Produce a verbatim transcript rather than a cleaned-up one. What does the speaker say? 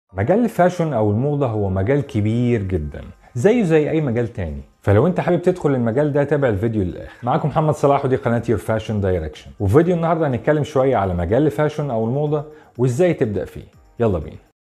مجال الفاشن او الموضة هو مجال كبير جدا زيه زي اي مجال تاني، فلو انت حابب تدخل المجال ده تابع الفيديو للاخر. معاكم محمد صلاح ودي قناة يور فاشن دايركشن، وفي فيديو النهارده هنتكلم شوية على مجال الفاشن او الموضة وازاي تبدأ فيه. يلا بينا.